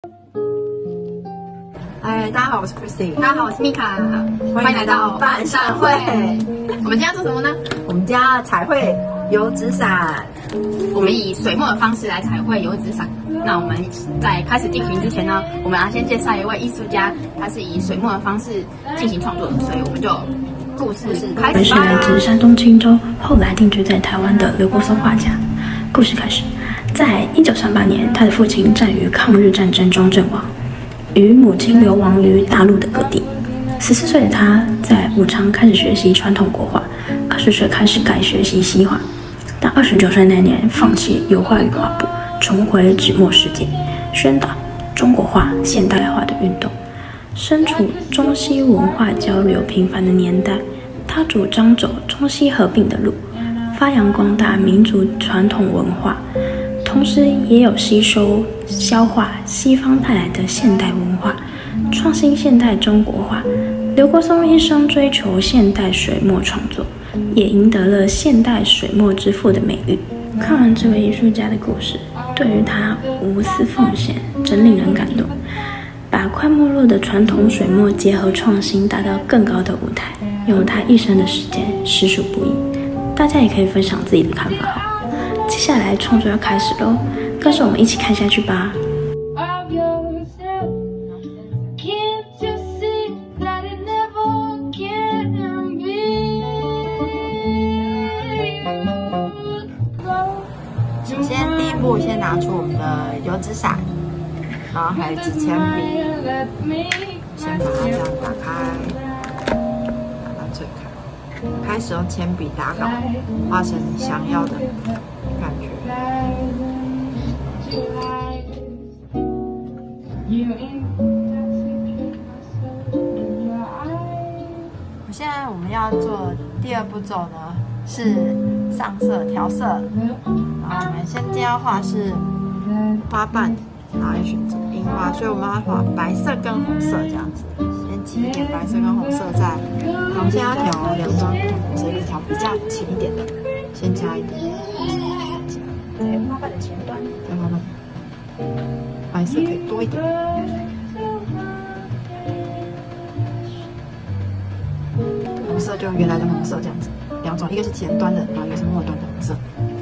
嗨，大家好，我是 Christy。 大家好，我是米卡，欢迎来到办善会。我们今天要做什么呢？ 我们今天要彩绘油纸伞。 我们以水墨的方式来彩绘油纸伞。那我们在开始进行之前呢，我们要先介绍一位艺术家，他是以水墨的方式进行创作的，所以我们就故事开始吧。 是来自山东青州，后来定居在台湾的刘国松画家。故事开始，在1938年，他的父亲战于抗日战争中阵亡，与母亲流亡于大陆的各地。14岁的他在武昌开始学习传统国画，20岁开始改学习西画，但29岁那年放弃油画与画布，重回纸墨世界，宣导中国画现代化的运动。身处中西文化交流频繁的年代，他主张走中西合并的路，发扬光大民族传统文化，同时也有吸收消化西方带来的现代文化，创新现代中国画。刘国松一生追求现代水墨创作，也赢得了现代水墨之父的美誉。看完这位艺术家的故事，对于他无私奉献真令人感动，把快没落的传统水墨结合创新，达到更高的舞台，用他一生的时间实属不易。大家也可以分享自己的看法哦。接下来创作要开始咯，跟着我们一起看下去吧。 首先第一步，先拿出我们的油纸伞，然后还有纸铅笔，先把它这样打开，把它推开。开始用铅笔打稿，画成你想要的感觉。现在我们要做第二步骤呢，是上色调色。然后我们先今天要画是花瓣，然后要选择樱花，所以我们要画白色跟红色这样子。先挤一点白色跟红色在，我们现在要调两端不同红色，一个调比较浅一点的，先加一点，在花瓣的前端，在花瓣白色可以多一点。红色就原来的红色这样子，两种，一个是前端的，然后一个是末端的红色。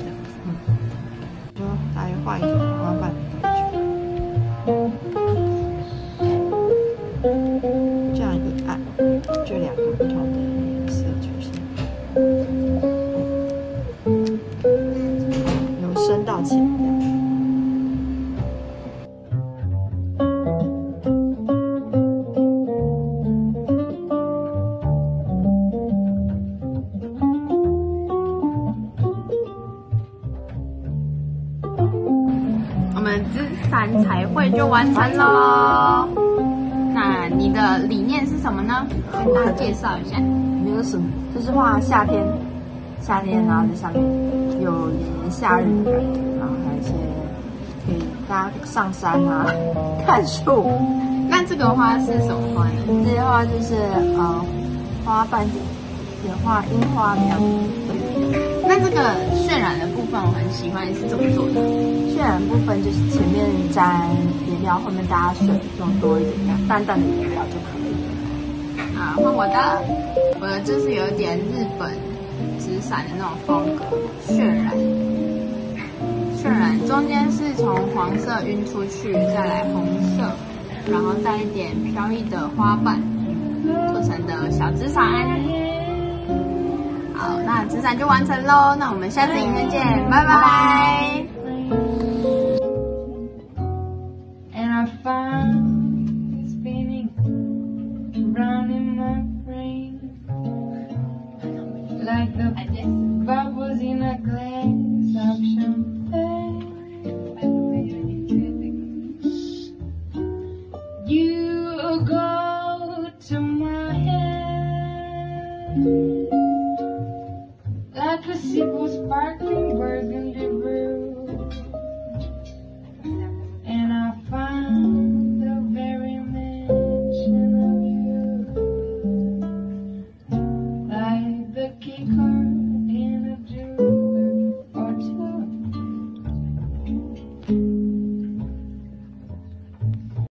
就来画一个花瓣的感觉，这样一按，就两个不同的颜色出现，由深到浅这样。 我们纸伞彩绘就完成喽。那你的理念是什么呢？跟大家介绍一下。 没有什么，就是画夏天，然后在上面有夏日的感觉，然后还有一些可以大家上山啊，看树。 那这个花是什么花呢？ 这些花就是花瓣也画樱花这样子。 那这个渲染的部分我很喜欢，是怎么做的？ 渲染部分就是前面沾颜料，后面加水，用多一点淡淡的颜料就可以了。 好，换我的，我的就是有点日本纸伞的那种风格，渲染中间是从黄色晕出去，再来红色，然后带一点飘逸的花瓣做成的小纸伞。好，那纸伞就完成喽，那我们下次影片见，拜拜。